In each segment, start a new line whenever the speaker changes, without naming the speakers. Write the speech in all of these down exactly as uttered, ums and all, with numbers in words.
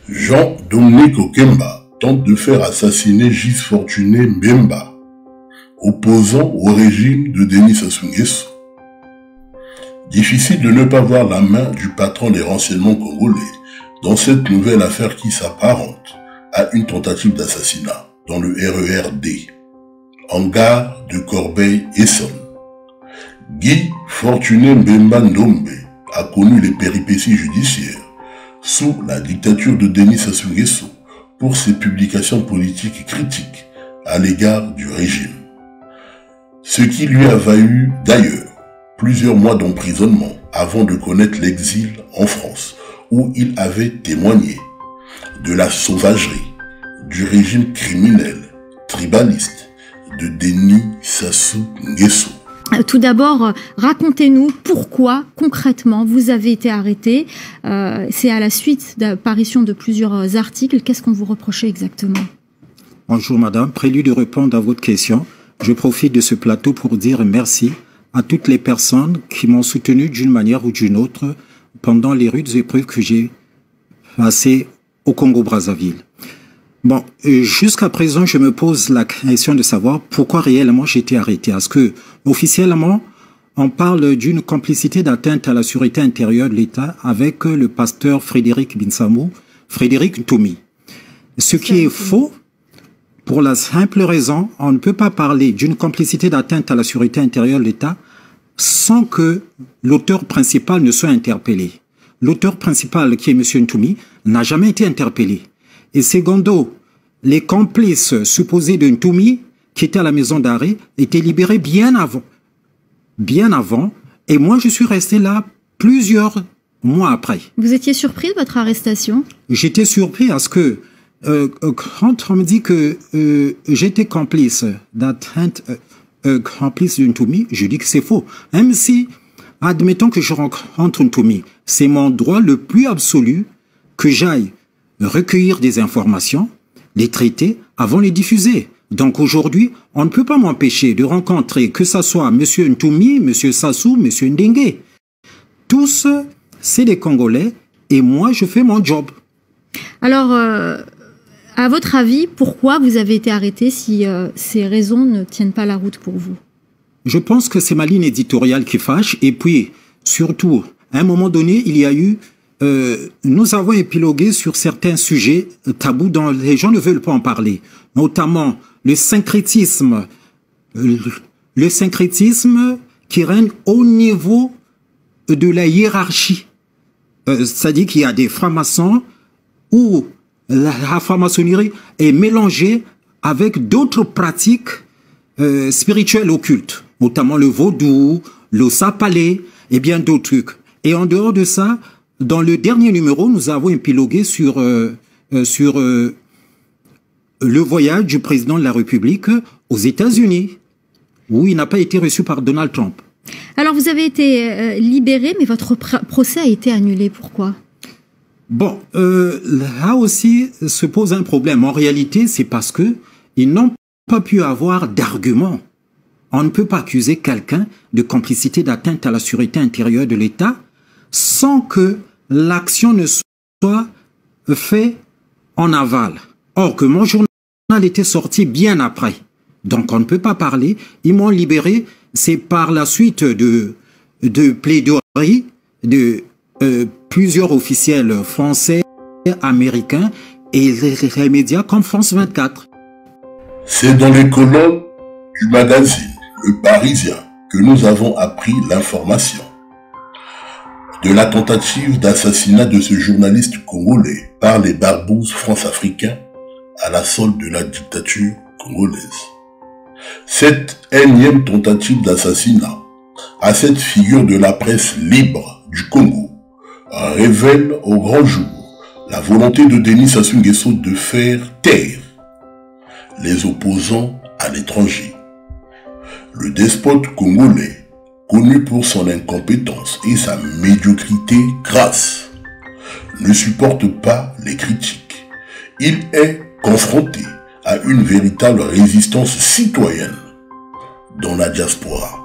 Jean-Dominique Okemba tente de faire assassiner Gis Fortuné Mbemba, opposant au régime de Denis Sassou Nguesso. Difficile de ne pas voir la main du patron des renseignements congolais dans cette nouvelle affaire qui s'apparente à une tentative d'assassinat dans le R E R D, en gare de Corbeil-Essonne. Guy Fortuné Mbemba Ndombe a connu les péripéties judiciaires sous la dictature de Denis Sassou Nguesso pour ses publications politiques critiques à l'égard du régime. Ce qui lui a valu d'ailleurs plusieurs mois d'emprisonnement avant de connaître l'exil en France, où il avait témoigné de la sauvagerie du régime criminel, tribaliste de Denis Sassou Nguesso.
Tout d'abord, racontez-nous pourquoi, concrètement, vous avez été arrêté. Euh, C'est à la suite d'apparition de plusieurs articles. Qu'est-ce qu'on vous reprochait exactement?
Bonjour madame, prélude de répondre à votre question, je profite de ce plateau pour dire merci à toutes les personnes qui m'ont soutenu d'une manière ou d'une autre pendant les rudes épreuves que j'ai passées au Congo-Brazzaville. Bon, jusqu'à présent, je me pose la question de savoir pourquoi réellement j'ai été arrêté. Parce que, officiellement, on parle d'une complicité d'atteinte à la sûreté intérieure de l'État avec le pasteur Frédéric Binsamou, Frédéric Ntoumi. Ce qui est faux, pour la simple raison, on ne peut pas parler d'une complicité d'atteinte à la sûreté intérieure de l'État sans que l'auteur principal ne soit interpellé. L'auteur principal, qui est M. Ntoumi, n'a jamais été interpellé. Et secondo, les complices supposés de Ntoumi, qui étaient à la maison d'arrêt, étaient libérés bien avant. Bien avant. Et moi, je suis resté là plusieurs mois après.
Vous étiez surpris de votre arrestation? J'étais
surpris parce que euh, quand on me dit que euh, j'étais complice d'atteinte, euh, euh, complice de Ntoumi, je dis que c'est faux. Même si, admettons que je rencontre Ntoumi, c'est mon droit le plus absolu que j'aille recueillir des informations, les traiter avant de les diffuser. Donc aujourd'hui, on ne peut pas m'empêcher de rencontrer que ce soit M. Ntoumi, M. Sassou, M. Ndengue. Tous, c'est des Congolais et moi, je fais mon job.
Alors, euh, à votre avis, pourquoi vous avez été arrêté si euh, ces raisons ne tiennent pas la route pour vous?
Je pense que c'est ma ligne éditoriale qui fâche et puis, surtout, à un moment donné, il y a eu Euh, nous avons épilogué sur certains sujets tabous dont les gens ne veulent pas en parler, notamment le syncrétisme, le, le syncrétisme qui règne au niveau de la hiérarchie. Euh, C'est-à-dire qu'il y a des francs-maçons où la, la franc-maçonnerie est mélangée avec d'autres pratiques euh, spirituelles occultes, notamment le vaudou, le sapalé et bien d'autres trucs. Et en dehors de ça, dans le dernier numéro, nous avons épilogué sur, euh, euh, sur euh, le voyage du président de la République aux États-Unis, où il n'a pas été reçu par Donald Trump.
Alors, vous avez été euh, libéré, mais votre procès a été annulé. Pourquoi?
Bon, euh, là aussi se pose un problème. En réalité, c'est parce que ils n'ont pas pu avoir d'argument. On ne peut pas accuser quelqu'un de complicité d'atteinte à la sûreté intérieure de l'État sans que l'action ne soit faite en aval. Or, que mon journal était sorti bien après. Donc, on ne peut pas parler. Ils m'ont libéré. C'est par la suite de, de plaidoiries de euh, plusieurs officiels français, américains et les médias comme France vingt-quatre.
C'est dans les colonnes du magazine Le Parisien que nous avons appris l'information de la tentative d'assassinat de ce journaliste congolais par les barbouzes france-africains à la solde de la dictature congolaise. Cette énième tentative d'assassinat à cette figure de la presse libre du Congo révèle au grand jour la volonté de Denis Sassou Nguesso de faire taire les opposants à l'étranger. Le despote congolais, connu pour son incompétence et sa médiocrité crasse, ne supporte pas les critiques. Il est confronté à une véritable résistance citoyenne dans la diaspora.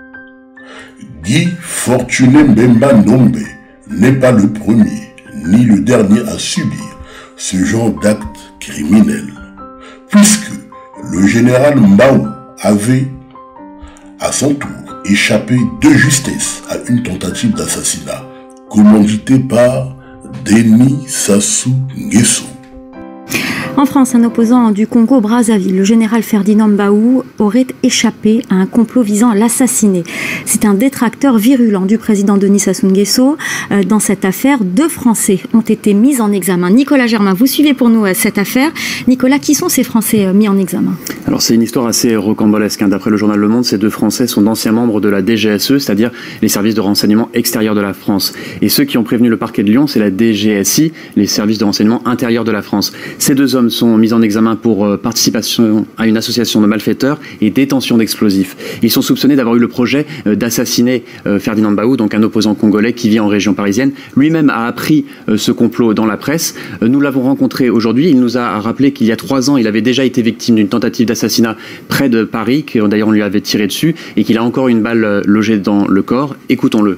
Guy Fortuné Mbemba Ndombe n'est pas le premier ni le dernier à subir ce genre d'acte criminel, puisque le général Mbao avait à son tour échappé de justesse à une tentative d'assassinat commanditée par Denis Sassou Nguesso.
En France, un opposant du Congo-Brazzaville, le général Ferdinand Mbaou, aurait échappé à un complot visant à l'assassiner. C'est un détracteur virulent du président Denis Sassou Nguesso. Dans cette affaire, deux Français ont été mis en examen. Nicolas Germain, vous suivez pour nous cette affaire. Nicolas, qui sont ces Français mis en examen?
Alors c'est une histoire assez rocambolesque. D'après le journal Le Monde, ces deux Français sont d'anciens membres de la D G S E, c'est-à-dire les services de renseignement extérieurs de la France. Et ceux qui ont prévenu le parquet de Lyon, c'est la D G S I, les services de renseignement intérieurs de la France. Ces deux hommes sont mis en examen pour euh, participation à une association de malfaiteurs et détention d'explosifs. Ils sont soupçonnés d'avoir eu le projet euh, d'assassiner euh, Ferdinand Mbaou, donc un opposant congolais qui vit en région parisienne. Lui-même a appris euh, ce complot dans la presse. Euh, nous l'avons rencontré aujourd'hui. Il nous a rappelé qu'il y a trois ans, il avait déjà été victime d'une tentative d'assassinat près de Paris, que d'ailleurs on lui avait tiré dessus, et qu'il a encore une balle euh, logée dans le corps. Écoutons-le.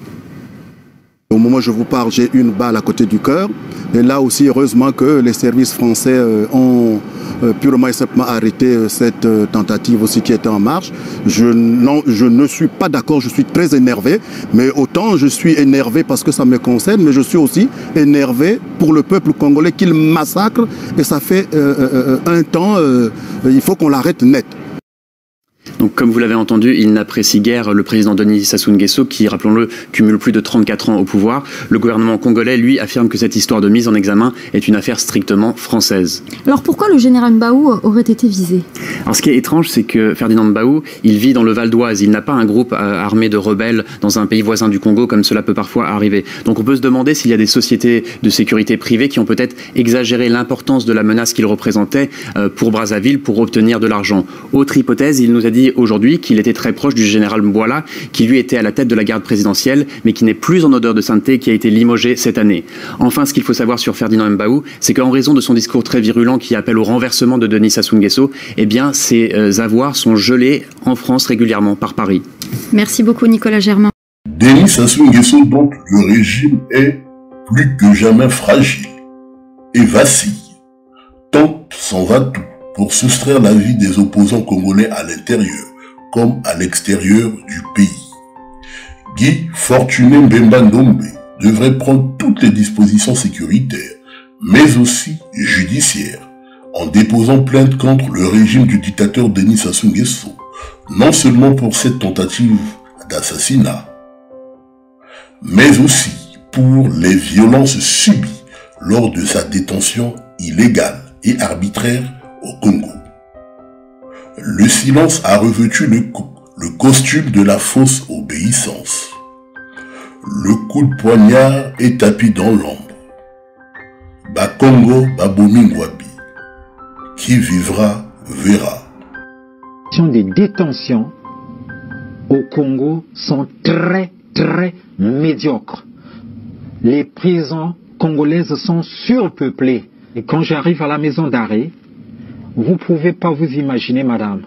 Au moment où je vous parle, j'ai une balle à côté du cœur. Et là aussi, heureusement que les services français ont purement et simplement arrêté cette tentative aussi qui était en marche. Je, non, je ne suis pas d'accord, je suis très énervé. Mais autant je suis énervé parce que ça me concerne, mais je suis aussi énervé pour le peuple congolais qu'il massacre. Et ça fait euh, euh, un temps, euh, il faut qu'on l'arrête net.
Donc, comme vous l'avez entendu, il n'apprécie guère le président Denis Sassou Nguesso, qui, rappelons-le, cumule plus de trente-quatre ans au pouvoir. Le gouvernement congolais, lui, affirme que cette histoire de mise en examen est une affaire strictement française.
Alors, pourquoi le général Mbaou aurait été visé?
Alors, ce qui est étrange, c'est que Ferdinand Mbaou, il vit dans le Val d'Oise. Il n'a pas un groupe euh, armé de rebelles dans un pays voisin du Congo, comme cela peut parfois arriver. Donc, on peut se demander s'il y a des sociétés de sécurité privées qui ont peut-être exagéré l'importance de la menace qu'il représentait euh, pour Brazzaville pour obtenir de l'argent. Autre hypothèse, il nous a dit aujourd'hui qu'il était très proche du général Mbouala, qui lui était à la tête de la garde présidentielle, mais qui n'est plus en odeur de sainteté, qui a été limogé cette année. Enfin, ce qu'il faut savoir sur Ferdinand Mbaou, c'est qu'en raison de son discours très virulent qui appelle au renversement de Denis Sassou Nguesso, eh bien, ses euh, avoirs sont gelés en France régulièrement par Paris.
Merci beaucoup, Nicolas Germain.
Denis Sassou Nguesso, donc, le régime est plus que jamais fragile et vacille. Tant s'en va tout pour soustraire la vie des opposants congolais à l'intérieur comme à l'extérieur du pays. Guy Fortuné Mbemba Ndombe devrait prendre toutes les dispositions sécuritaires, mais aussi judiciaires, en déposant plainte contre le régime du dictateur Denis Sassou Nguesso, non seulement pour cette tentative d'assassinat, mais aussi pour les violences subies lors de sa détention illégale et arbitraire au Congo. Le silence a revêtu le, co le costume de la fausse obéissance. Le coup de poignard est tapis dans l'ombre. Bakongo Babomingwabi. Qui vivra, verra.
Les détentions au Congo sont très, très médiocres. Les prisons congolaises sont surpeuplées. Et quand j'arrive à la maison d'arrêt, vous ne pouvez pas vous imaginer, madame.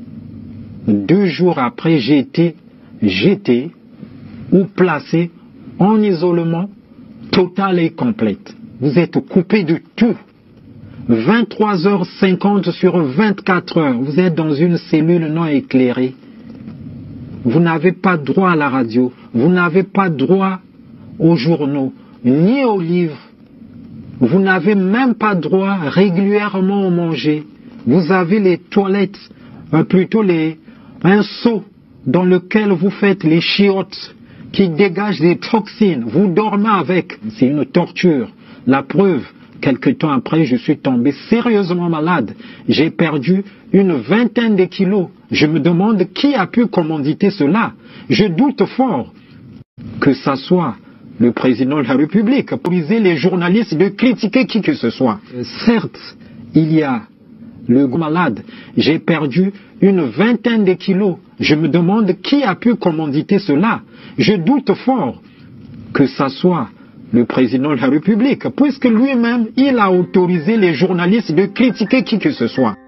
Deux jours après, j'ai été jeté ou placé en isolement total et complète. Vous êtes coupé de tout. vingt-trois heures cinquante sur vingt-quatre heures, vous êtes dans une cellule non éclairée. Vous n'avez pas droit à la radio, vous n'avez pas droit aux journaux, ni aux livres. Vous n'avez même pas droit régulièrement au manger. Vous avez les toilettes, euh, plutôt les, un seau dans lequel vous faites les chiottes qui dégagent des toxines. Vous dormez avec. C'est une torture. La preuve, quelque temps après, je suis tombé sérieusement malade. J'ai perdu une vingtaine de kilos. Je me demande qui a pu commanditer cela. Je doute fort que ça soit le président de la République, pour autoriser les journalistes de critiquer qui que ce soit. Certes, il y a le malade. J'ai perdu une vingtaine de kilos. Je me demande qui a pu commanditer cela. Je doute fort que ça soit le président de la République, puisque lui-même, il a autorisé les journalistes de critiquer qui que ce soit.